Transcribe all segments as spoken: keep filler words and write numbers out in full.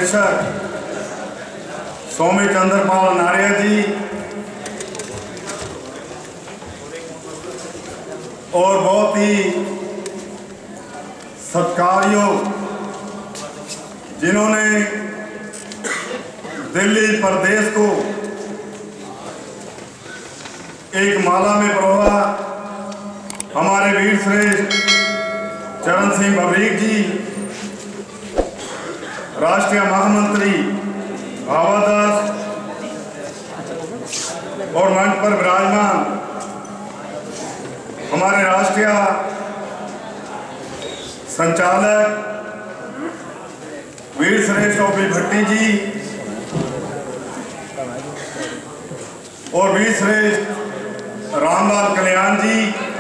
प्रेषक स्वामी चंद्रपाल नारिया जी और बहुत ही सत्कारयोग जिन्होंने दिल्ली प्रदेश को एक माला में परोया, हमारे वीर श्रेष्ठ चरण सिंह बबरीक जी, राष्ट्रीय महामंत्री भावादास और मंच पर विराजमान हमारे राष्ट्रीय संचालक वीर श्रेष्ठ ओपी भट्टी जी और वीर श्रेष्ठ रामलाल कल्याण जी,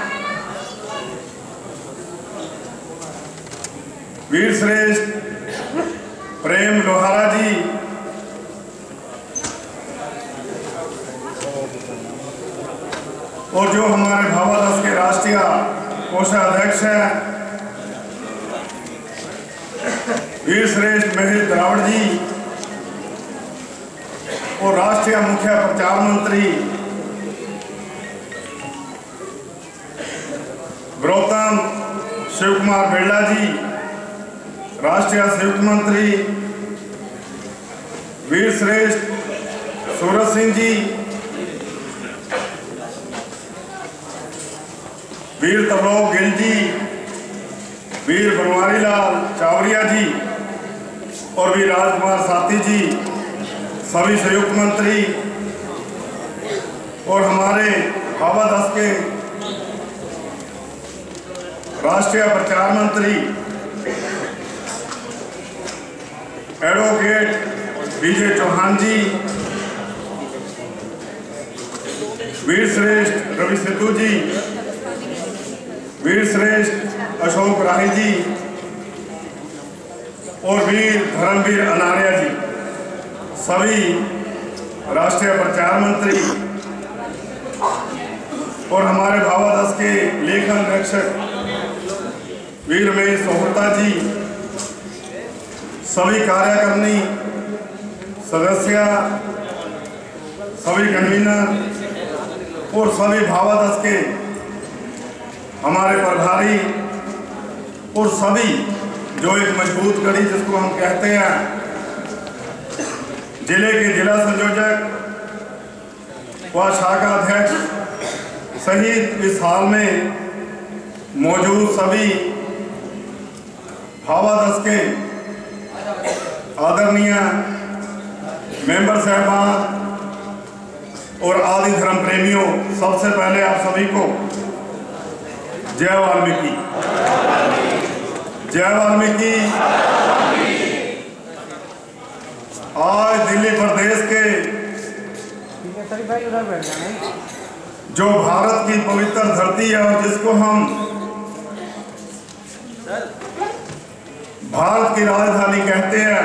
वीर श्रेष्ठ प्रेम लोहारा जी, और जो हमारे भावादास के राष्ट्रीय कोषाध्यक्ष हैं वीर श्रेष्ठ महेश द्रावड़ जी और राष्ट्रीय मुख्य प्रचार मंत्री गौतम शिव कुमार बिरला जी, राष्ट्रीय संयुक्त मंत्री वीर श्रेष्ठ सूरज सिंह जी, वीर तबलोक गिल जी, वीर बनवारी लाल चावरिया जी और वीर राजकुमार साथी जी, सभी संयुक्त मंत्री और हमारे भावादास के राष्ट्रीय प्रचार मंत्री एडवोकेट विजय चौहान जी, वीर श्रेष्ठ रवि सिद्धू जी, वीर श्रेष्ठ अशोक राही जी और वीर धर्मवीर अनारिया जी, सभी राष्ट्रीय प्रचार मंत्री और हमारे भावादास के लेखन रक्षक वीर महेश सोहता जी, सभी कार्यकारिणी सदस्य, सभी कन्वीनर और सभी भावादास के हमारे प्रभारी और सभी जो एक मजबूत कड़ी जिसको हम कहते हैं, जिले के जिला संयोजक व शाखा अध्यक्ष सहित इस हाल में मौजूद सभी भावादास के आदरणीय मेंबर साहबान और आदि धर्म प्रेमियों, सबसे पहले आप सभी को जय वाल्मीकि, जय वाल्मीकि। आज दिल्ली प्रदेश के जो भारत की पवित्र धरती है और जिसको हम भारत की राजधानी कहते हैं,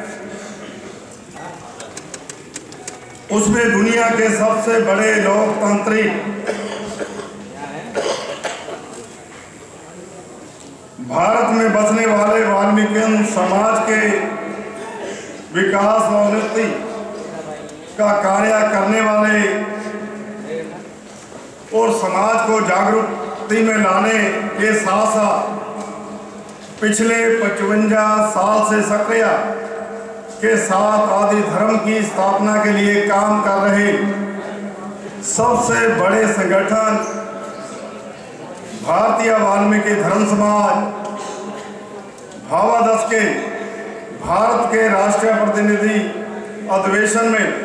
उसमें दुनिया के सबसे बड़े लोकतांत्रिक भारत में बसने वाले वाल्मीकि समाज के विकास व उन्नति का कार्य करने वाले और समाज को जागरूकता में लाने के साथ साथ पिछले पचपन साल से सक्रिय के साथ आदि धर्म की स्थापना के लिए काम कर रहे सबसे बड़े संगठन भारतीय वाल्मीकि धर्म समाज भावादास के भारत के राष्ट्रीय प्रतिनिधि अधिवेशन में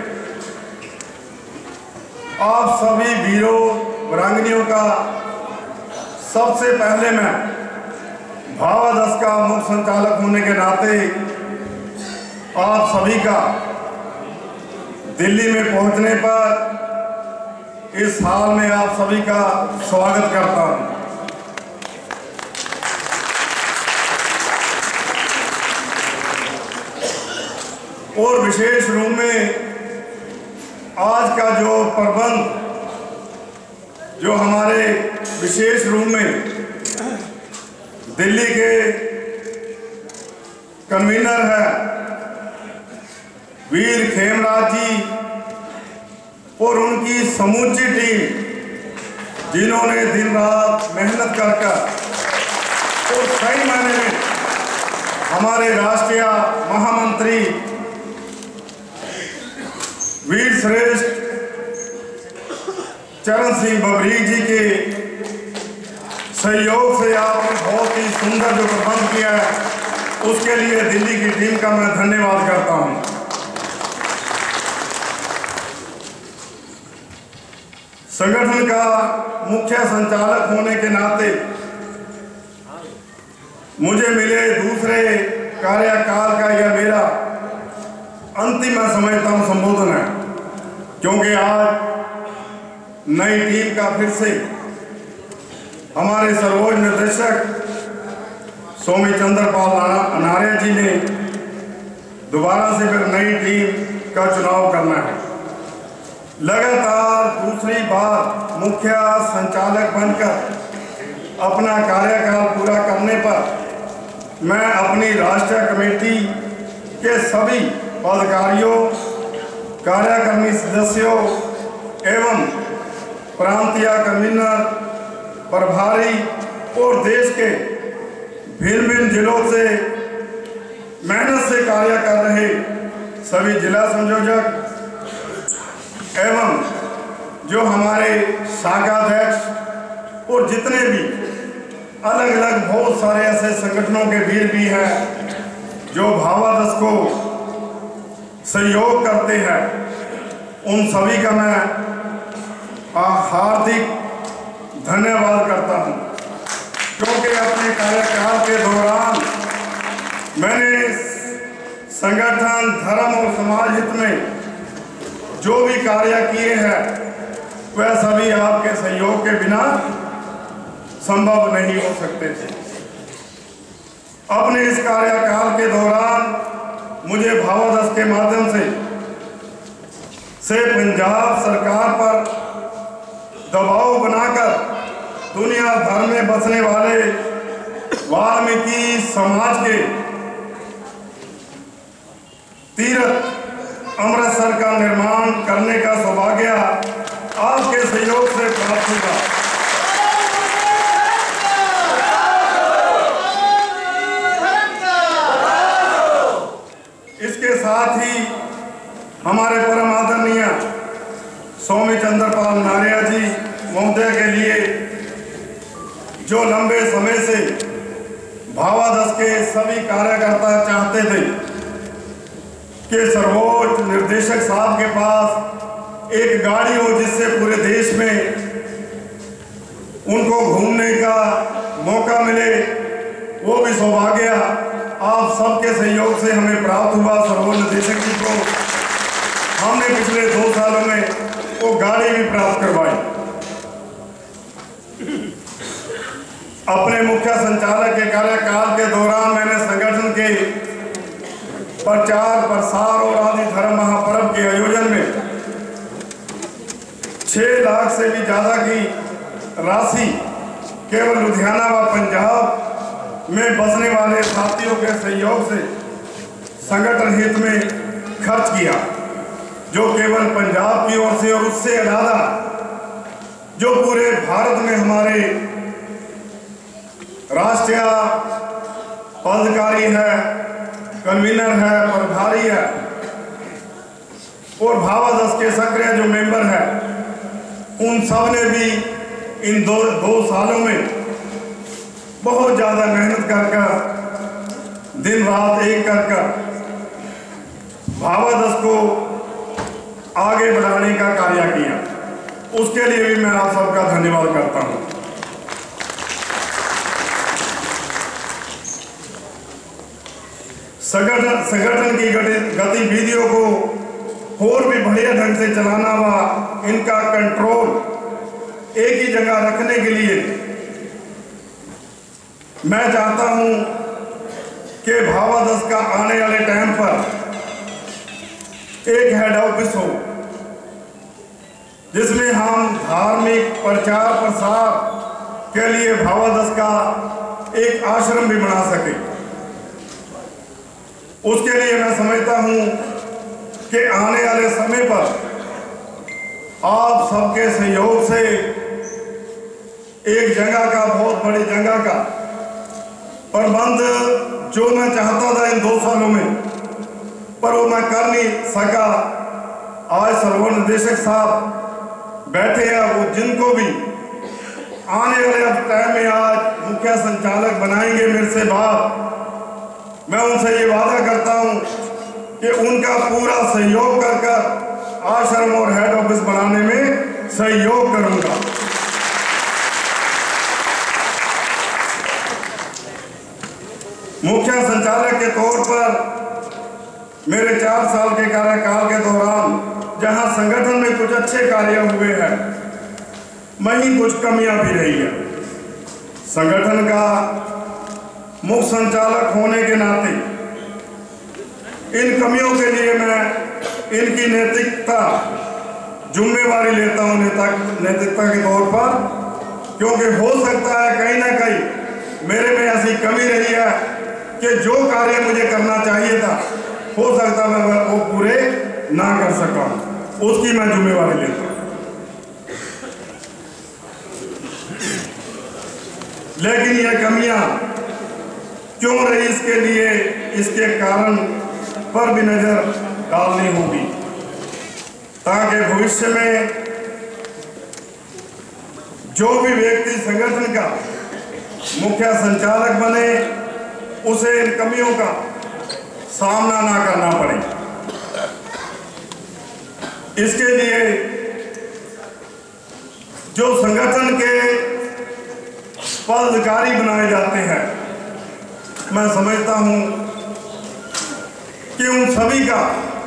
आप सभी वीरों वीरांगनियों का सबसे पहले मैं भावादास का मुख्य संचालक होने के नाते आप सभी का दिल्ली में पहुंचने पर इस हाल में आप सभी का स्वागत करता हूं। और विशेष रूप में आज का जो प्रबंध जो हमारे विशेष रूप में दिल्ली के कन्वीनर है वीर खेमराज जी और उनकी समूची टीम, जिन्होंने दिन रात मेहनत कर कर और सही मायने में हमारे राष्ट्रीय महामंत्री वीर श्रेष्ठ चरण सिंह बबरीक जी के सहयोग से आपने बहुत ही सुंदर जो प्रबंध किया है, उसके लिए दिल्ली की टीम का मैं धन्यवाद करता हूं। संगठन का मुख्य संचालक होने के नाते मुझे मिले दूसरे कार्यकाल का यह मेरा अंतिम मैं समझता हूं संबोधन है, क्योंकि आज नई टीम का फिर से हमारे सर्वोच्च निर्देशक स्वामी चंद्रपाल अनार्य जी ने दोबारा से फिर नई टीम का चुनाव करना है। लगातार दूसरी बार मुख्य संचालक बनकर अपना कार्यकाल पूरा करने पर मैं अपनी राष्ट्रीय कमेटी के सभी पदाधिकारियों, कार्यकारिणी सदस्यों एवं प्रांतीय कन्वीनर, प्रभारी और देश के भिन्न भिन्न जिलों से मेहनत से कार्य कर रहे सभी जिला संयोजक एवं जो हमारे शाखाध्यक्ष और जितने भी अलग अलग बहुत सारे ऐसे संगठनों के वीर भी हैं जो भावादस को सहयोग करते हैं, उन सभी का मैं हार्दिक धन्यवाद करता हूं, क्योंकि अपने कार्यकाल के दौरान मैंने संगठन, धर्म और समाज हित में जो भी कार्य किए हैं वह सभी आपके सहयोग के बिना संभव नहीं हो सकते थे। अपने इस कार्यकाल के दौरान मुझे भावादस के माध्यम से से पंजाब सरकार पर दबाव बनाकर दुनिया भर में बसने वाले वाल्मीकि समाज के तीर्थ अमृतसर का निर्माण करने का सौभाग्य आपके सहयोग से प्राप्त हुआ। इसके साथ ही हमारे परम आदरणीय स्वामी चंद्रपाल अनार्य जी महोदय के लिए जो लंबे समय से भावादस के सभी कार्यकर्ता चाहते थे कि सर्वोच्च निर्देशक साहब के पास एक गाड़ी हो जिससे पूरे देश में उनको घूमने का मौका मिले, वो भी सौभाग्य आप सबके सहयोग से हमें प्राप्त हुआ। सर्वोच्च निर्देशक जी को हमने पिछले दो सालों में वो गाड़ी भी प्राप्त करवाई। अपने मुख्य संचालक के कार्यकाल के दौरान मैंने संगठन के प्रचार, प्रसार और आदि धर्म महापर्व के आयोजन में छह लाख से भी ज्यादा की राशि केवल लुधियाना व पंजाब में बसने वाले साथियों के सहयोग से संगठन हित में खर्च किया, जो केवल पंजाब की ओर से और उससे अलावा जो पूरे भारत में हमारे राष्ट्रीय पदाधिकारी है, कन्वीनर है, प्रभारी है और भावादस के सक्रिय जो मेंबर है, उन सब ने भी इन दो दो सालों में बहुत ज़्यादा मेहनत कर कर दिन रात एक कर कर भावादस को आगे बढ़ाने का कार्य किया। उसके लिए भी मैं आप सबका धन्यवाद करता हूं। संगठन संगठन की गतिविधियों को और भी बढ़िया ढंग से चलाना व इनका कंट्रोल एक ही जगह रखने के लिए मैं चाहता हूं कि भावादस का आने वाले टाइम पर एक हेड ऑफिस हो, जिसमें हम धार्मिक प्रचार प्रसार के लिए भावादस का एक आश्रम भी बना सके। उसके लिए मैं समझता हूं कि आने वाले समय पर आप सबके सहयोग से एक जगह का, बहुत बड़ी जगह का प्रबंध जो मैं चाहता था इन दो सालों में, पर वो मैं कर नहीं सका। आज सर्वर निदेशक साहब बैठे हैं, वो जिनको भी आने वाले टाइम में आज मुख्य संचालक बनाएंगे मेरे से बाद, मैं उनसे ये वादा करता हूं कि उनका पूरा सहयोग कर कर आश्रम और हेड ऑफिस बनाने में सहयोग करूंगा। मुख्य संचालक के तौर पर मेरे चार साल के कार्यकाल के दौरान जहां संगठन में कुछ अच्छे कार्य हुए हैं, वहीं कुछ कमियां भी रही है। संगठन का मुख्य संचालक होने के नाते इन कमियों के लिए मैं इनकी नैतिकता जिम्मेवारी लेता हूं, नैतिकता के तौर पर, क्योंकि हो सकता है कहीं ना कहीं मेरे में ऐसी कमी रही है कि जो कार्य मुझे करना चाहिए था, हो सकता है मैं वो पूरे ना कर सका, उसकी मैं जिम्मेवारी लेता हूं। लेकिन ये कमियां क्यों रही, इसके लिए इसके कारण पर भी नजर डालनी होगी, ताकि भविष्य में जो भी व्यक्ति संगठन का मुख्य संचालक बने उसे इन कमियों का सामना ना करना पड़े। इसके लिए जो संगठन के पदाधिकारी बनाए जाते हैं, मैं समझता हूं कि उन सभी का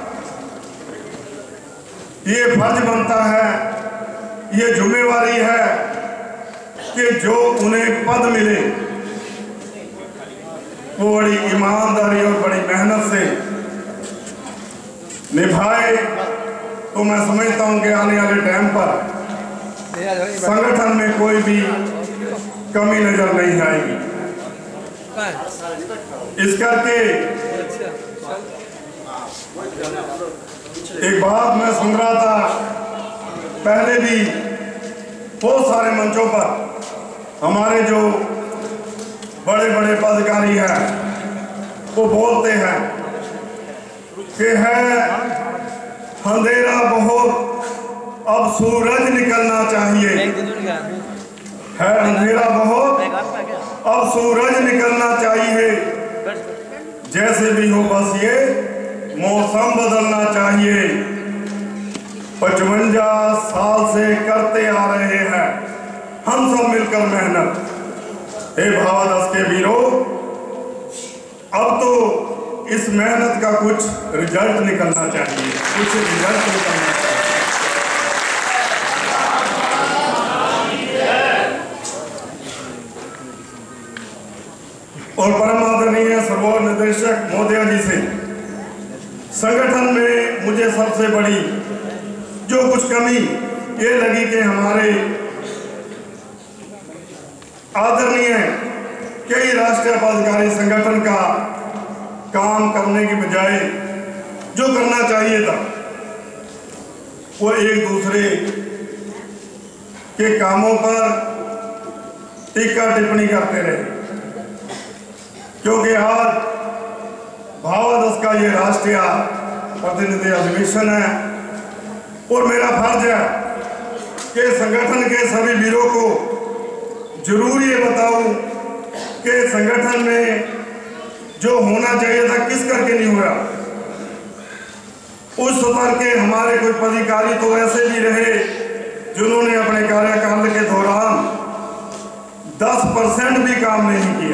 ये फर्ज बनता है, ये जिम्मेवारी है कि जो उन्हें पद मिले वो बड़ी ईमानदारी और बड़ी मेहनत से निभाए। तो मैं समझता हूं कि आने वाले टाइम पर संगठन में कोई भी कमी नजर नहीं आएगी। इस करके एक बात मैं सुन रहा था, पहले भी बहुत सारे मंचों पर हमारे जो बड़े बड़े पदाधिकारी हैं वो बोलते हैं कि है अंधेरा बहुत, अब सूरज निकलना चाहिए, है अंधेरा बहुत, अब सूरज निकलना चाहिए, जैसे भी हो बस ये मौसम बदलना चाहिए। पचवंजा साल से करते आ रहे हैं हम सब मिलकर मेहनत, हे भावादस के वीरों, अब तो इस मेहनत का कुछ रिजल्ट निकलना चाहिए, कुछ रिजल्ट निकलना चाहिए। और परम आदरणीय सर्वोच्च निदेशक महोदया जी से संगठन में मुझे सबसे बड़ी जो कुछ कमी ये लगी कि हमारे आदरणीय कई राष्ट्रीय पदाधिकारी संगठन का काम करने की बजाय जो करना चाहिए था वो एक दूसरे के कामों पर टीका टिप्पणी करते रहे, क्योंकि आज भावादस का ये राष्ट्रीय प्रतिनिधि अधिवेशन है और मेरा फर्ज है कि संगठन के सभी वीरों को जरूर ये बताऊं कि संगठन में जो होना चाहिए था किस करके नहीं हुआ। उस स्तर के हमारे कुछ पदाधिकारी तो ऐसे भी रहे जिन्होंने अपने कार्यकाल के दौरान दस परसेंट भी काम नहीं किया।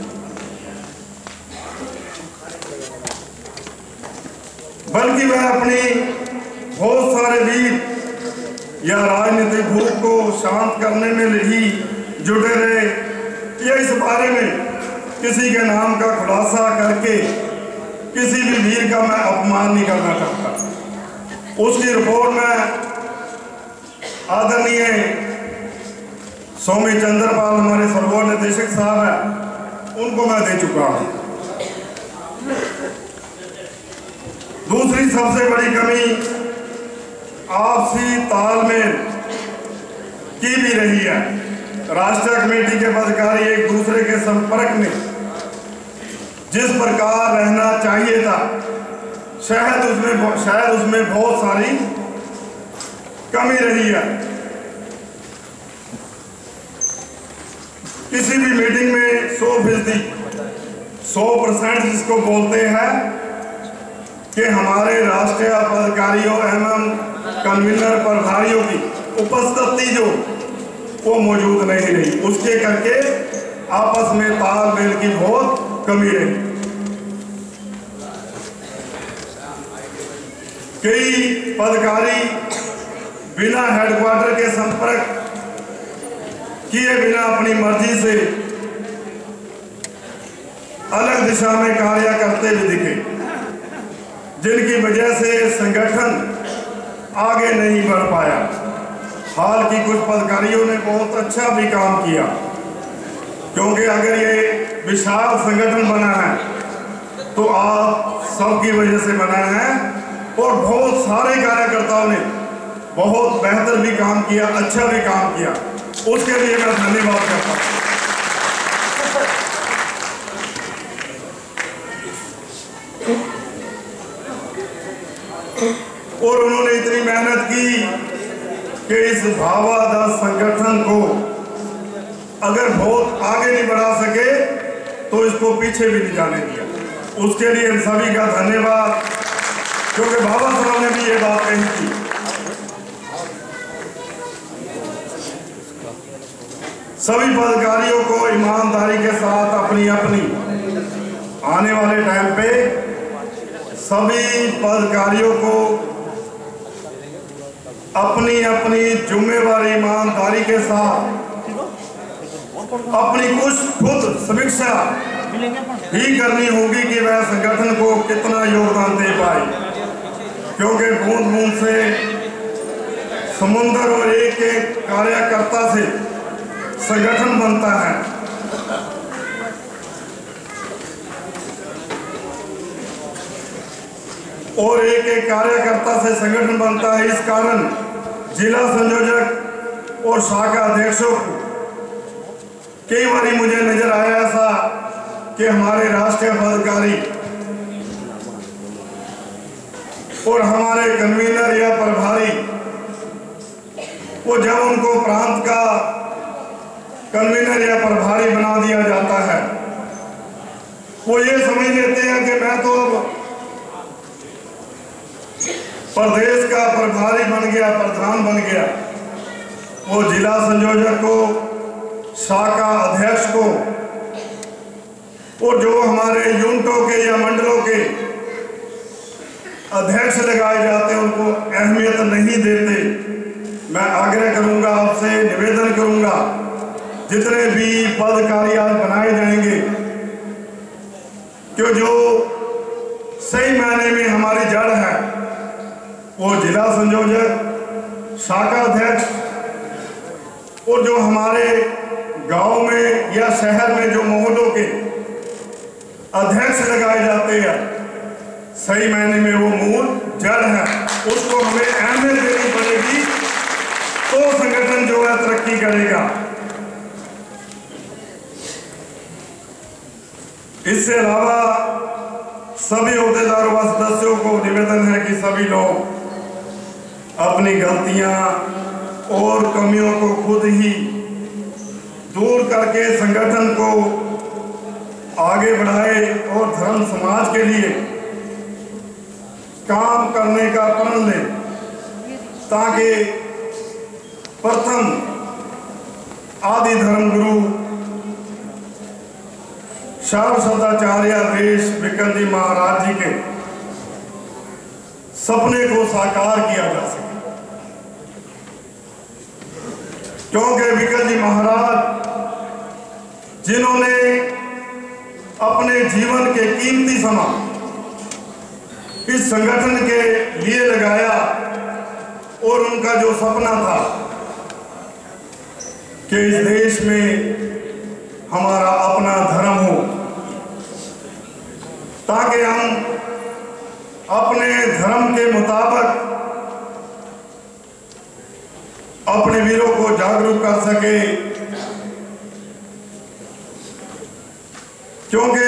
बल्कि वह अपनी बहुत सारे वीर या राजनीतिक भूख को शांत करने में ही जुटे रहे, या इस बारे में किसी के नाम का खुलासा करके किसी भी वीर का मैं अपमान नहीं करना चाहता। उसकी रिपोर्ट में आदरणीय स्वामी चंद्रपाल हमारे सर्वोच्च निदेशक साहब हैं, उनको मैं दे चुका हूं। दूसरी सबसे बड़ी कमी आपसी तालमेल की भी रही है। राष्ट्रीय कमेटी के पदाधिकारी एक दूसरे के संपर्क में जिस प्रकार रहना चाहिए था, शायद उसमें शायद उसमें बहुत सारी कमी रही है। किसी भी मीटिंग में सौ फीसदी सौ परसेंट जिसको बोलते हैं कि हमारे राष्ट्रीय पदाधिकारियों एवं कन्वीनर प्रभारियों की उपस्थिति जो वो मौजूद नहीं रही, उसके करके आपस में तालमेल की बहुत कमी रही। कई पदाधिकारी बिना हेडक्वार्टर के संपर्क किए बिना अपनी मर्जी से अलग दिशा में कार्य करते हुए दिखे, जिनकी वजह से संगठन आगे नहीं बढ़ पाया। हाल की कुछ पदाधिकारियों ने बहुत अच्छा भी काम किया, क्योंकि अगर ये विशाल संगठन बना है तो आप सबकी वजह से बना है और बहुत सारे कार्यकर्ताओं ने बहुत बेहतर भी काम किया, अच्छा भी काम किया, उसके लिए मैं धन्यवाद करता हूँ। और उन्होंने इतनी मेहनत की कि इस भावादार संगठन को अगर बहुत आगे नहीं बढ़ा सके तो इसको पीछे भी नहीं जाने दिया। उसके लिए इन सभी का धन्यवाद, क्योंकि बाबा साहब ने भी ये बात कही थी। सभी पदाधिकारियों को ईमानदारी के साथ अपनी अपनी आने वाले टाइम पे सभी पदाधिकारियों को अपनी अपनी जिम्मेवारी ईमानदारी के साथ अपनी कुछ खुद समीक्षा ही करनी होगी कि वह संगठन को कितना योगदान दे पाए, क्योंकि बूंद बूंद से समुद्र और एक एक कार्यकर्ता से संगठन बनता है। और एक एक कार्यकर्ता से संगठन बनता है। इस कारण जिला संयोजक और शाखा अध्यक्षों को कई बार मुझे नजर आया ऐसा कि हमारे राष्ट्रीय पदाधिकारी और हमारे कन्वीनर या प्रभारी, वो जब उनको प्रांत का कन्वीनर या प्रभारी बना दिया जाता है, वो ये समझ लेते हैं कि मैं तो प्रदेश का प्रभारी बन गया, प्रधान बन गया। वो जिला संयोजक को, शाखा अध्यक्ष को और जो हमारे यूनिटों के या मंडलों के अध्यक्ष लगाए जाते हैं उनको अहमियत नहीं देते। मैं आग्रह करूंगा, आपसे निवेदन करूंगा, जितने भी पद कार्य आज बनाए जाएंगे कि जो सही मायने में हमारी जड़ है वो जिला संयोजक, शाखा अध्यक्ष और जो हमारे गांव में या शहर में जो मोहल्लों के अध्यक्ष लगाए जाते हैं, सही मायने में वो मूल जड़ है, उसको हमें अहमियत देनी पड़ेगी तो संगठन जो है तरक्की करेगा। इससे अलावा सभी अहदेदारों व सदस्यों को निवेदन है कि सभी लोग अपनी गलतियां और कमियों को खुद ही दूर करके संगठन को आगे बढ़ाए और धर्म समाज के लिए काम करने का प्रण ले, ताकि प्रथम आदि धर्म गुरु शारदाचार्य वेश विकल जी महाराज जी के सपने को साकार किया जा सके, क्योंकि विकल जी महाराज जिन्होंने अपने जीवन के कीमती समय इस संगठन के लिए लगाया और उनका जो सपना था कि इस देश में हमारा अपना धर्म हो, ताकि हम अपने धर्म के मुताबिक अपने वीरों को जागरूक कर सके, क्योंकि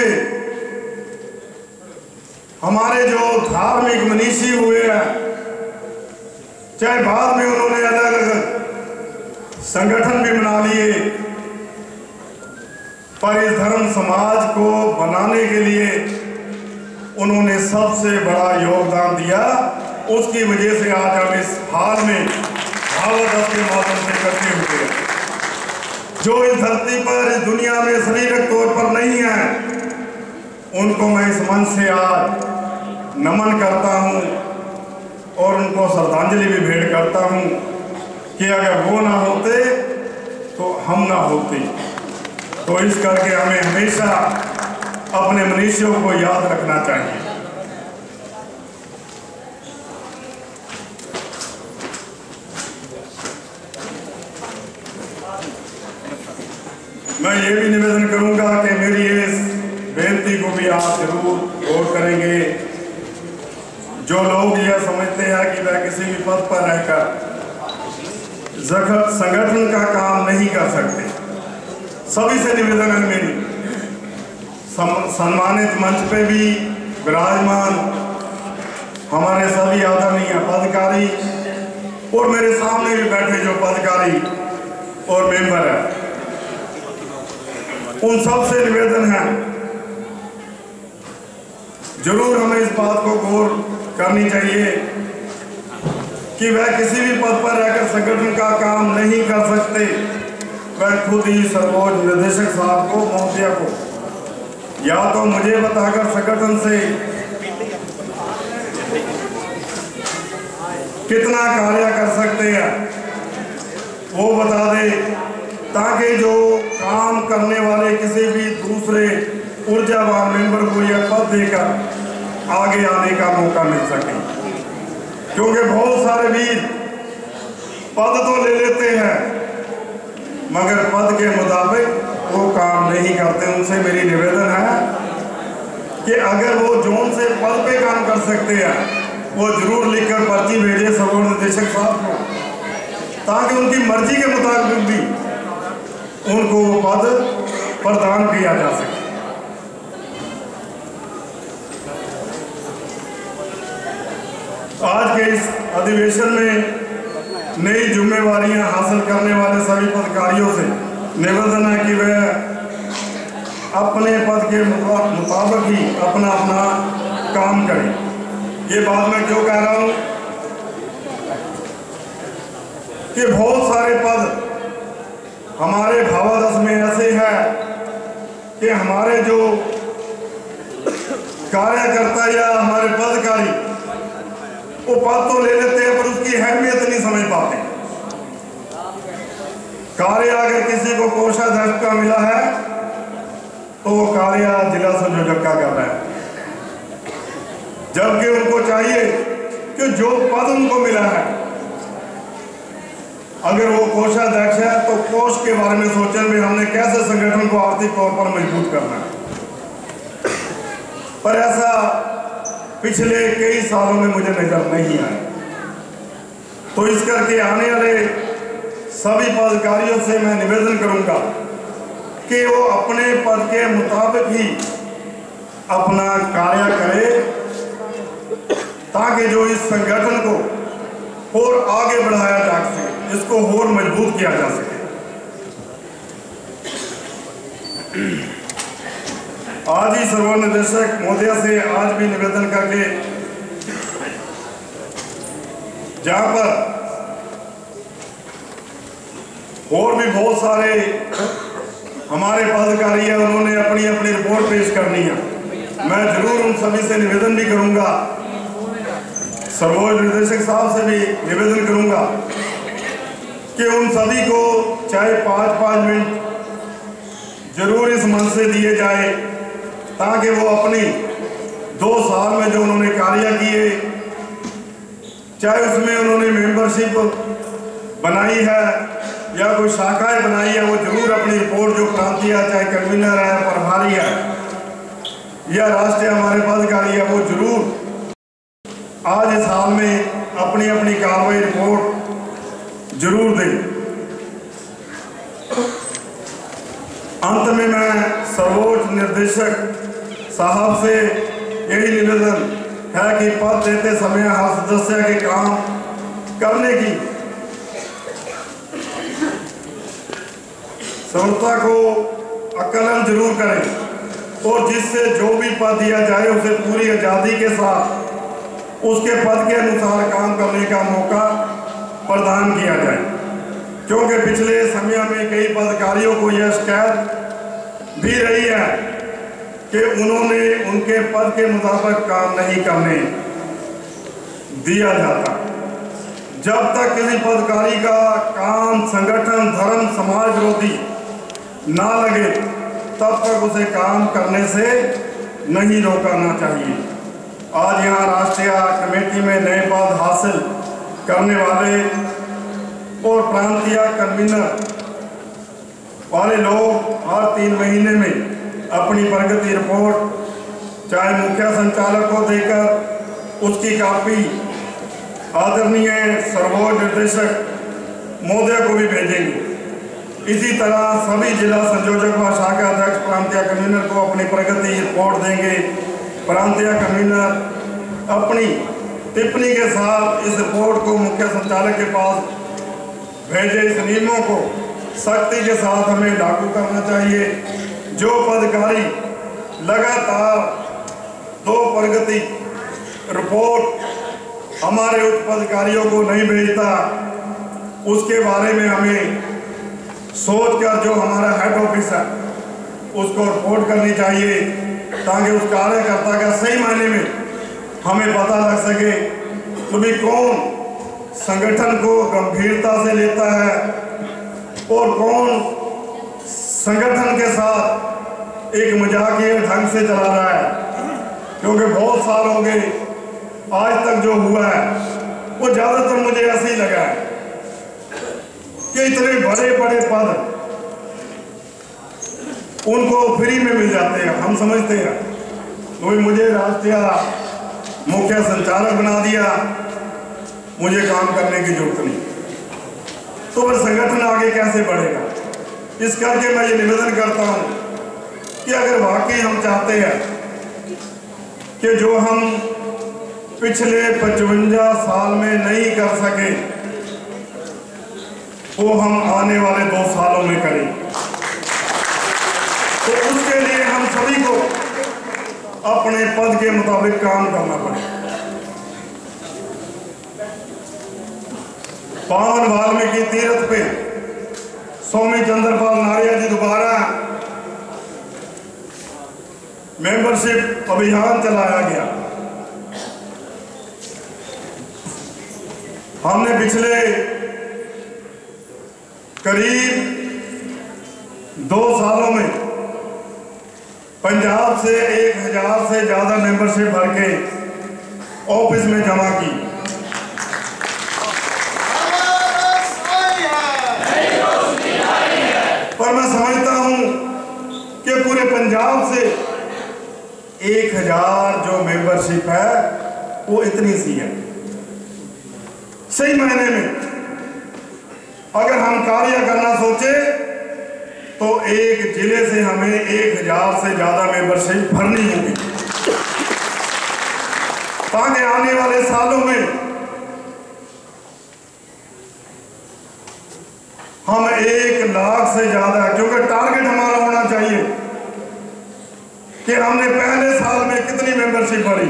हमारे जो धार्मिक मनीषी हुए हैं, चाहे बाद में उन्होंने अलग अलग संगठन भी बना लिए, पर इस धर्म समाज को बनाने के लिए उन्होंने सबसे बड़ा योगदान दिया। उसकी वजह से आज हम इस हाल में भावादस के माध्यम से करते हुए जो इस धरती पर इस दुनिया में शारीरिक तौर पर नहीं है, उनको मैं इस मन से आज नमन करता हूं और उनको श्रद्धांजलि भी भेंट करता हूं कि अगर वो ना होते तो हम ना होते। तो इस करके हमें हमेशा अपने मनुष्यों को याद रखना चाहिए। मैं ये भी निवेदन करूंगा कि मेरी इस बेनती को भी आप जरूर गौर करेंगे। जो लोग यह समझते हैं कि वह किसी भी पद पर रहकर संगठन का काम नहीं कर सकते, सभी से निवेदन है मेरी, सम्मानित मंच पे भी विराजमान हमारे सभी आदरणीय पदाधिकारी और मेरे सामने भी बैठे जो पदाधिकारी और मेंबर हैं, उन सब से निवेदन है जरूर हमें इस बात को गौर करनी चाहिए कि वह किसी भी पद पर रहकर संगठन का काम नहीं कर सकते। वह खुद ही सर्वोच्च निदेशक साहब को, महोदया को या तो मुझे बताकर संगठन से कितना कार्य कर सकते हैं वो बता दे, ताकि जो काम करने वाले किसी भी दूसरे ऊर्जावान मेंबर को यह पद देकर आगे आने का मौका मिल सके। क्योंकि बहुत सारे वीर पद तो ले लेते हैं मगर पद के मुताबिक वो काम नहीं करते। उनसे मेरी निवेदन है कि अगर वो जोन से पद पे काम कर सकते हैं वो जरूर लिखकर पर्ची भेजे सर्वोच्च निदेशक साहब को, ताकि उनकी मर्जी के मुताबिक भी उनको वो पद प्रदान किया जा सके। आज के इस अधिवेशन में नई जिम्मेवारियां हासिल करने वाले सभी पदाधिकारियों से निवेदन है कि वह अपने पद के मुताबिक ही अपना अपना काम करें। ये बात मैं क्यों कह रहा हूं कि बहुत सारे पद हमारे भावादस में ऐसे है कि हमारे जो कार्यकर्ता या हमारे पदाधिकारी वो पद तो ले लेते हैं पर उसकी अहमियत नहीं समझ पाते। कार्य अगर किसी को कोषाध्यक्ष का मिला है तो वो कार्य जिला संयोजक का कर रहा है, जबकि उनको चाहिए कि जो पद उनको मिला है अगर वो कोषाध्यक्ष है तो कोष के बारे में सोचें भी हमने कैसे संगठन को आर्थिक तौर पर मजबूत करना है। पर ऐसा पिछले कई सालों में मुझे नजर नहीं आया। तो इस करके आने वाले सभी पदाधिकारियों से मैं निवेदन करूंगा कि वो अपने पद के मुताबिक ही अपना कार्य करे, ताकि जो इस संगठन को और आगे बढ़ाया जा सके, इसको और मजबूत किया जा सके। आज ही सर्वोच्च निदेशक महोदया से आज भी निवेदन करके, जहां पर और भी बहुत सारे हमारे पदाधिकारी हैं, उन्होंने अपनी अपनी रिपोर्ट पेश करनी है, मैं जरूर उन सभी से निवेदन भी करूंगा, सर्वोच्च निदेशक साहब से भी निवेदन करूंगा कि उन सभी को चाहे पाँच पाँच मिनट जरूर इस मंच से दिए जाए, ताकि वो अपनी दो साल में जो उन्होंने कार्य किए, चाहे उसमें उन्होंने मेंबरशिप बनाई है या कोई शाखाएं बनाई है, वो जरूर अपनी रिपोर्ट जो प्रांतीय है, चाहे कन्वीनर है, प्रभारी है या राष्ट्रीय हमारे पदाधिकारी है, वो जरूर आज इस हाल में अपनी अपनी कार्रवाई रिपोर्ट जरूर दें। अंत में मैं सर्वोच्च निर्देशक साहब से यही निवेदन है कि पद देते समय हर सदस्य के काम करने की संस्था को आकलन जरूर करें और जिससे जो भी पद दिया जाए उसे पूरी आज़ादी के साथ उसके पद के अनुसार काम करने का मौका प्रदान किया जाए, क्योंकि पिछले समय में कई पदाधिकारियों को यह शिकायत भी रही है कि उन्होंने उनके पद के मुताबिक काम नहीं करने दिया जाता। जब तक किसी पदाधिकारी का काम संगठन, धर्म, समाज विरोधी ना लगे तब तक उसे काम करने से नहीं रोकना चाहिए। आज यहाँ राष्ट्रीय कमेटी में नए पद हासिल करने वाले और प्रांतीय कन्वीनर वाले लोग हर तीन महीने में अपनी प्रगति रिपोर्ट चाहे मुख्य संचालक को देकर उसकी कापी आदरणीय सर्वोच्च निर्देशक महोदय को भी भेजेंगे। इसी तरह सभी जिला संयोजक व शाखा अध्यक्ष प्रांतीय कन्वीनर को अपनी प्रगति रिपोर्ट देंगे। प्रांतीय कन्वीनर अपनी टिप्पणी के साथ इस रिपोर्ट को मुख्य संचालक के पास भेजे। इस नियमों को सख्ती के साथ हमें लागू करना चाहिए। जो पदाधिकारी लगातार दो प्रगति रिपोर्ट हमारे उच्च पदाधिकारियों को नहीं भेजता, उसके बारे में हमें सोचकर जो हमारा हेड ऑफिस है उसको रिपोर्ट करनी चाहिए, ताकि उस कार्यकर्ता का सही मायने में हमें पता लग सके तो भी कौन संगठन को गंभीरता से लेता है और कौन संगठन के साथ एक मजाकिया ढंग से चला रहा है। क्योंकि बहुत साल हो गए आज तक जो हुआ है वो ज़्यादातर मुझे ऐसे ही लगा है कि इतने बड़े बड़े पद उनको फ्री में मिल जाते हैं। हम समझते हैं तो मुझे राष्ट्रीय मुख्य संचालक बना दिया, मुझे काम करने की जरूरत नहीं, तो फिर संगठन आगे कैसे बढ़ेगा। इस करके मैं ये निवेदन करता हूँ कि अगर वाकई हम चाहते हैं कि जो हम पिछले पचवंजा साल में नहीं कर सके वो हम आने वाले दो सालों में करें, तो उसके लिए हम सभी को अपने पद के मुताबिक काम करना पड़े। पावन वाल्मीकि तीर्थ पे स्वामी चंद्रपाल नारिया जी दोबारा मेंबरशिप अभियान चलाया गया। हमने पिछले करीब दो सालों में पंजाब से एक हजार से ज्यादा मेंबरशिप भर के ऑफिस में जमा की। पर मैं समझता हूं कि पूरे पंजाब से एक हजार जो मेंबरशिप है वो इतनी सी है। सही मायने में अगर हम कार्य करना सोचे तो एक जिले से हमें एक हजार से ज्यादा मेंबरशिप भरनी होगी, ताकि आने वाले सालों में हम एक लाख से ज्यादा, क्योंकि टारगेट हमारा होना चाहिए कि हमने पहले साल में कितनी मेंबरशिप भरी।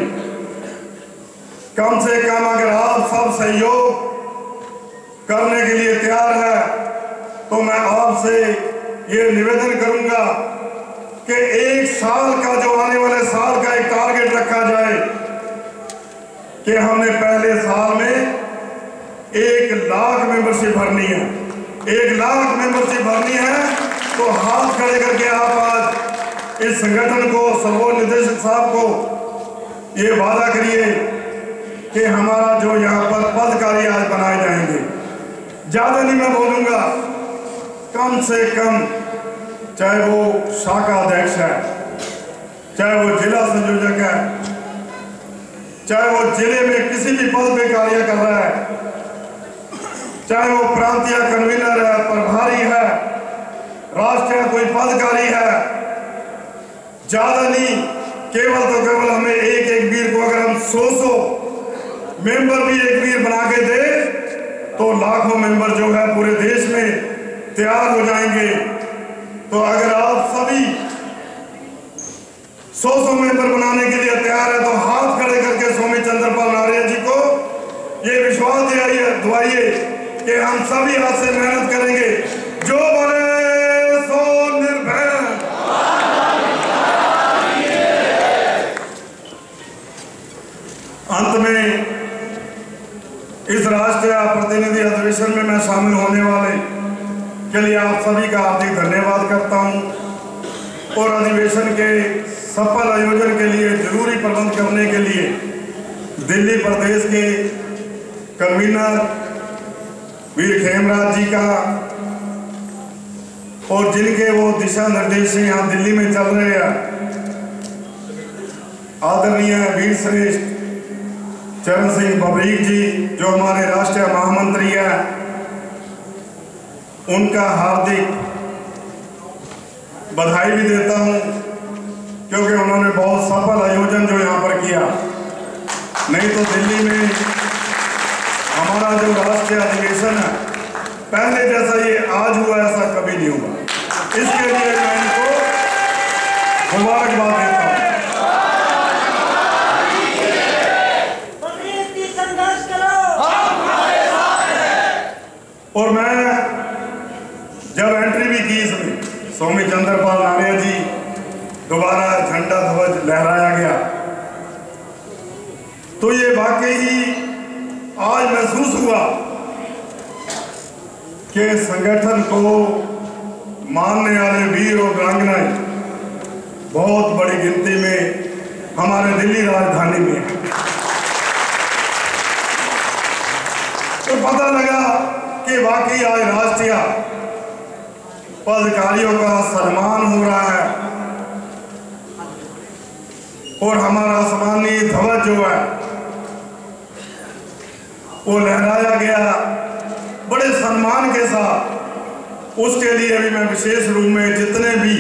कम से कम अगर आप सब सहयोग करने के लिए तैयार है तो मैं आपसे ये निवेदन करूंगा कि एक साल का जो आने वाले साल का एक टारगेट रखा जाए कि हमने पहले साल में एक लाख मेंबरशिप भरनी है। एक लाख मेंबरशिप भरनी है तो हाथ खड़े करके आप आज इस संगठन को, सर्वोच्च निदेशक साहब को ये वादा करिए कि हमारा जो यहाँ पर पदाधिकारी आज बनाए जाएंगे, ज्यादा नहीं मैं बोलूंगा, कम से कम चाहे वो शाखा अध्यक्ष है, चाहे वो जिला संयोजक है, चाहे वो जिले में किसी भी पद पे कार्य कर रहा है, चाहे वो प्रांतीय कन्वीनर है, प्रभारी है, राष्ट्रीय कोई पदाधिकारी है, ज्यादा नहीं, केवल तो केवल हमें एक एक वीर को अगर हम सौ सौ मेंबर भी एक वीर बना के दे तो लाखों मेंबर जो है पूरे देश में तैयार हो जाएंगे। तो अगर आप सभी सौ सौ मेंबर बनाने के लिए तैयार है तो हाथ खड़े करके स्वामी चंद्रपाल अनारिया जी को ये विश्वास दिलाइए दुआइए कि हम सभी हाथ से मेहनत करेंगे। जो बोले सो निर्भय। अंत में इस राष्ट्रीय प्रतिनिधि अधिवेशन में मैं शामिल होने वाले के लिए आप सभी का हार्दिक धन्यवाद करता हूं और अधिवेशन के सफल आयोजन के लिए जरूरी प्रबंध करने के लिए दिल्ली प्रदेश के कन्वीनर वीर खेमराज जी का और जिनके वो दिशा निर्देश यहाँ दिल्ली में चल रहे हैं, आदरणीय वीर श्रेष्ठ चरण सिंह बबरीक जी जो हमारे राष्ट्रीय महामंत्री हैं, उनका हार्दिक बधाई भी देता हूं क्योंकि उन्होंने बहुत सफल आयोजन जो यहाँ पर किया। नहीं तो दिल्ली में हमारा जो राष्ट्रीय अधिवेशन है पहले जैसा ये आज हुआ ऐसा कभी नहीं हुआ। इसके लिए मैं इनको मुबारकबाद देता हूँ। और मैं जब एंट्री भी की इसमें स्वामी चंद्रपाल अनारिया जी दोबारा झंडा ध्वज लहराया गया तो ये वाकई ही आज महसूस हुआ कि संगठन को मानने वाले वीर और वीरांगनाएं बहुत बड़ी गिनती में हमारे दिल्ली राजधानी में। तो पता लगा कि वाकई आज राष्ट्रीय पदाधिकारियों का सम्मान हो रहा है और हमारा सम्मानीय ध्वज जो है वो लहराया गया बड़े सम्मान के साथ। उसके लिए भी मैं विशेष रूप में जितने भी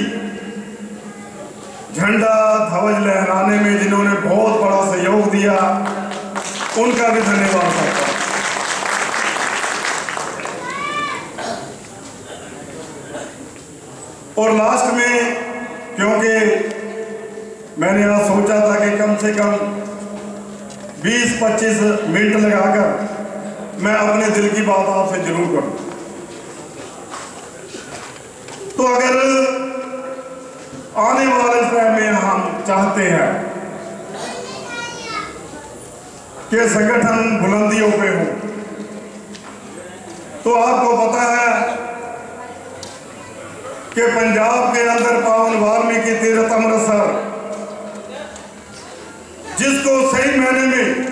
झंडा ध्वज लहराने में जिन्होंने बहुत बड़ा सहयोग दिया उनका भी धन्यवाद करता हूं। और लास्ट में क्योंकि मैंने आज सोचा था कि कम से कम बीस पच्चीस मिनट लगाकर मैं अपने दिल की बात आपसे जरूर करूं। तो अगर आने वाले समय में हम चाहते हैं कि संगठन बुलंदियों पे हो तो आपको पता है कि पंजाब के अंदर पावन वाल्मीकि तीर्थ अमृतसर जिसको सही मायने में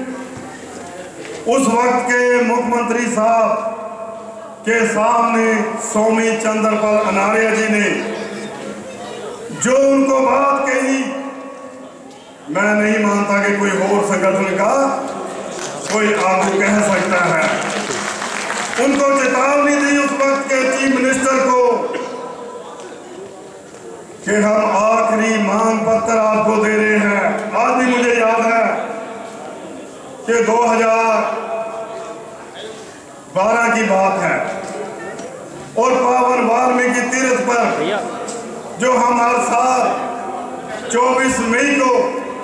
उस वक्त के मुख्यमंत्री साहब के सामने स्वामी चंद्रपाल अनारिया जी ने जो उनको बात कही, मैं नहीं मानता कि कोई और संगठन का कोई आगू कह सकता है। उनको चेतावनी दी उस वक्त के चीफ मिनिस्टर को कि हम आखिरी मांग पत्र आपको दे रहे हैं। आज भी मुझे याद है कि दो हज़ार बारह की बात है और पावन वाल्मीकि तीर्थ पर जो हम हर साल चौबीस मई को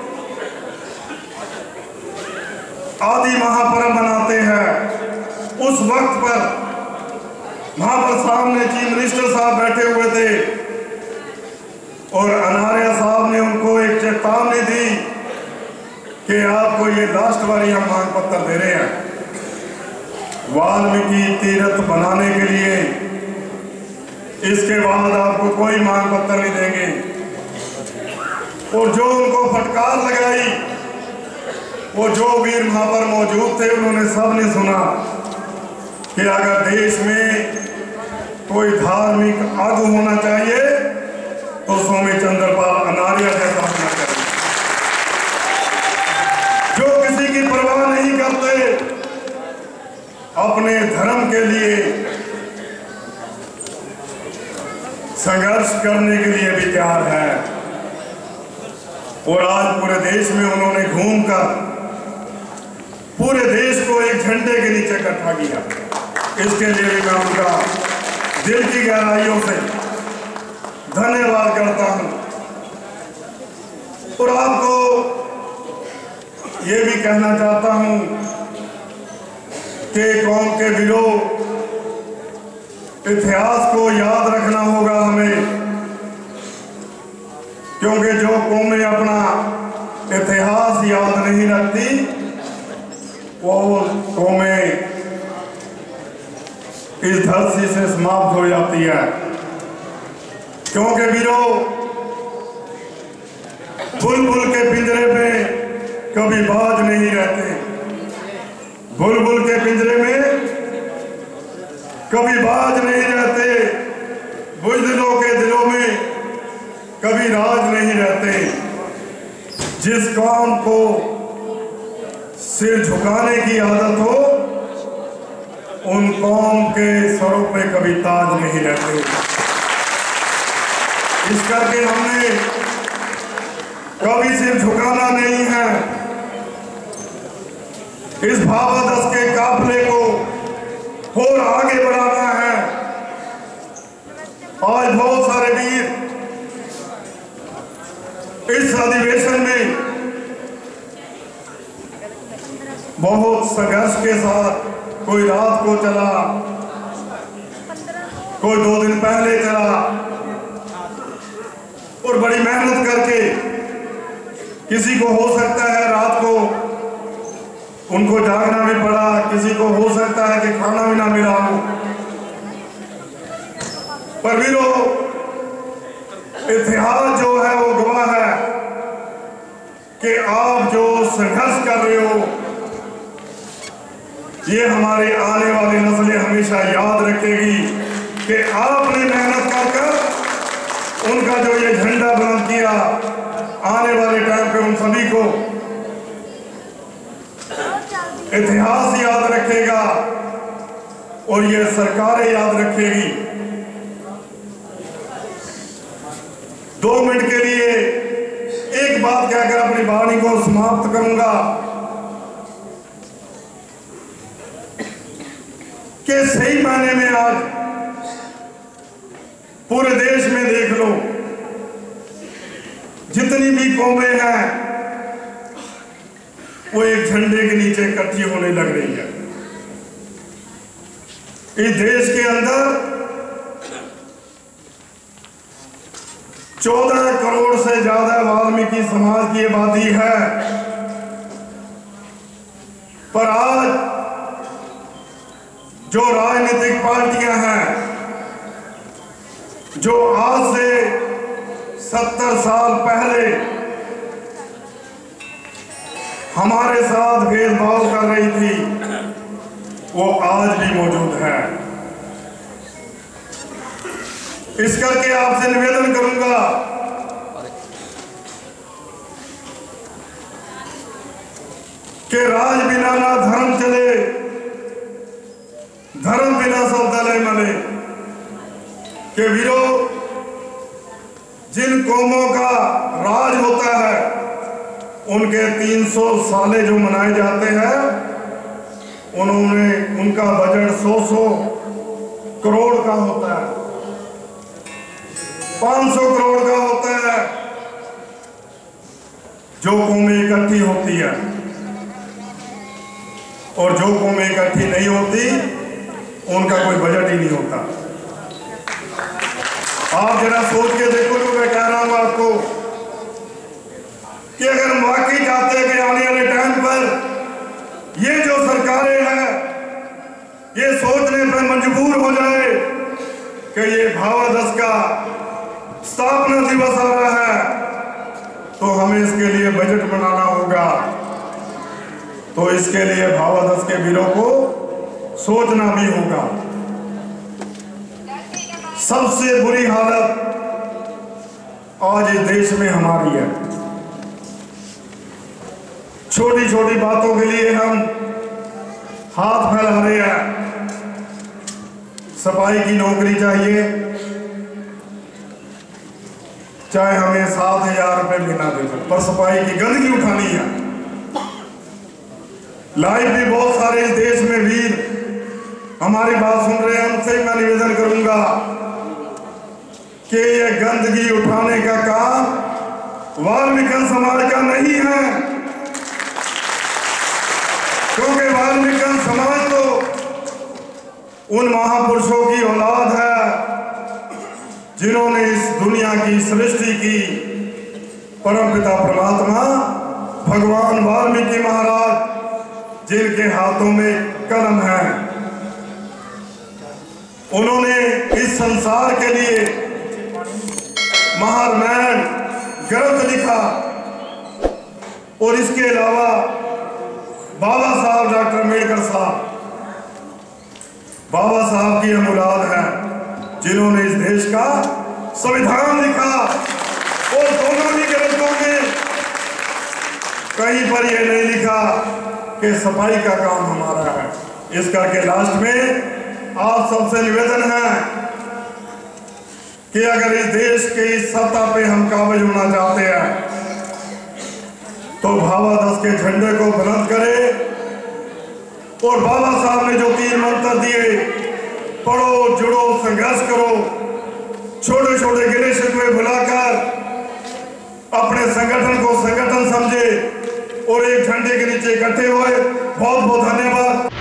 आदि महापर्व मनाते हैं, उस वक्त पर वहां पर सामने चीफ मिनिस्टर साहब बैठे हुए थे और अनारिया साहब ने उनको एक चेतावनी दी कि आपको ये लास्ट बारी हम मांग पत्र दे रहे हैं वाल्मीकि तीर्थ बनाने के लिए, इसके बाद आपको कोई मांग पत्र नहीं देंगे। और जो उनको फटकार लगाई वो जो वीर वहां पर मौजूद थे उन्होंने सबने सुना कि अगर देश में कोई धार्मिक आगू होना चाहिए तो स्वामी चंद्रपाल अनारिया जैसा होना चाहिए। जो के लिए संघर्ष करने के लिए भी तैयार है। और आज पूरे देश में उन्होंने घूमकर पूरे देश को एक झंडे के नीचे इकट्ठा किया। इसके लिए भी मैं उनका दिल की गहराइयों से धन्यवाद करता हूं। और आपको ये भी कहना चाहता हूं कि कौम के वीरों, इतिहास को याद रखना होगा हमें, क्योंकि जो कौमें अपना इतिहास याद नहीं रखती वो कौमें इस धरती से समाप्त हो जाती है। क्योंकि वीरों, बुलबुल के पिंजरे में कभी बाज नहीं रहते, बुलबुल के पिंजरे में कभी बाज नहीं रहते, बुज़दिलों के दिलों में कभी राज नहीं रहते। जिस कौम को सिर झुकाने की आदत हो उन कौम के सरों पे कभी ताज नहीं रहते। इस करके हमने कभी सिर झुकाना नहीं है। इस भावादस के काफिले को और आगे बढ़ाना है। आज बहुत सारे वीर इस अधिवेशन में बहुत संघर्ष के साथ, कोई रात को चला, कोई दो दिन पहले चला, और बड़ी मेहनत करके, किसी को हो सकता है रात को उनको जागना भी पड़ा, किसी को हो सकता है कि खाना भी ना मिला हो। पर वीरों, इतिहास जो है वो गवाह है कि आप जो संघर्ष कर रहे हो ये हमारे आने वाली नस्लें हमेशा याद रखेगी कि आपने मेहनत कर कर उनका जो ये झंडा बुलंद किया, आने वाले टाइम पे उन सभी को इतिहास याद रखेगा और ये सरकारें याद रखेगी। दो मिनट के लिए एक बात कहकर अपनी वाणी को समाप्त करूंगा कि सही मायने में आज पूरे देश में देख लो, जितनी भी कौमें हैं वो एक झंडे के नीचे इकट्ठी होने लग रही है। इस देश के अंदर चौदह करोड़ से ज्यादा वाल्मीकि समाज की आबादी है, पर आज जो राजनीतिक पार्टियां हैं, जो आज से सत्तर साल पहले हमारे साथ भेदभाव कर रही थी, वो आज भी मौजूद है। इस करके आपसे निवेदन करूंगा कि राज बिना ना धर्म चले, धर्म बिना सब दले मले। कि वीरों, जिन कौमों का राज होता है उनके तीन सौ साले जो मनाए जाते हैं, उन्होंने उनका बजट सौ सौ करोड़ का होता है, पाँच सौ करोड़ का होता है। जो कौमें इकट्ठी होती है और जो कौमें इकट्ठी नहीं होती उनका कोई बजट ही नहीं होता। आप जरा सोच के देखो, तो मैं कह रहा हूं आपको कि अगर हम वाकई चाहते हैं कि आने वाले टाइम पर ये जो सरकारें हैं ये सोचने पर मजबूर हो जाए कि ये भावादस का स्थापना दिवस आ रहा है, तो हमें इसके लिए बजट बनाना होगा। तो इसके लिए भावादस के वीरों को सोचना भी होगा। सबसे बुरी हालत आज इस देश में हमारी है। छोटी छोटी बातों के लिए हम हाथ फैला रहे हैं। सफाई की नौकरी चाहिए, चाहे हमें सात हजार रुपये महीना दे दो, पर सफाई की गंदगी उठानी है। लाइव भी बहुत सारे इस देश में वीर हमारी बात सुन रहे हैं, उनसे मैं निवेदन करूंगा कि ये गंदगी उठाने का काम वाल्मीकि समाज का नहीं है, क्योंकि वाल्मीकि समाज तो उन महापुरुषों की औलाद है जिन्होंने इस दुनिया की सृष्टि की। परमपिता परमात्मा भगवान वाल्मीकि महाराज, जिनके हाथों में कलम है, उन्होंने इस संसार के लिए महारामायण ग्रंथ लिखा। और इसके अलावा बाबा साहब डॉक्टर अम्बेडकर साहब, बाबा साहब की हम औलाद है जिन्होंने इस देश का संविधान लिखा। और दोनों ही ग्रंथों में कहीं पर यह नहीं लिखा कि सफाई का काम हमारा है। इस करके लास्ट में आप सबसे निवेदन है कि अगर इस देश के इस सत्ता पे हम काबिज होना चाहते हैं तो भावा दस के झंडे को बुलंद करें। और बाबा साहब ने जो तीन मंत्र दिए, पढ़ो, जुड़ो, संघर्ष करो, छोटे छोटे गिले शिकवे भुलाकर अपने संगठन को संगठन समझे और एक झंडे के नीचे इकट्ठे हुए। बहुत बहुत धन्यवाद।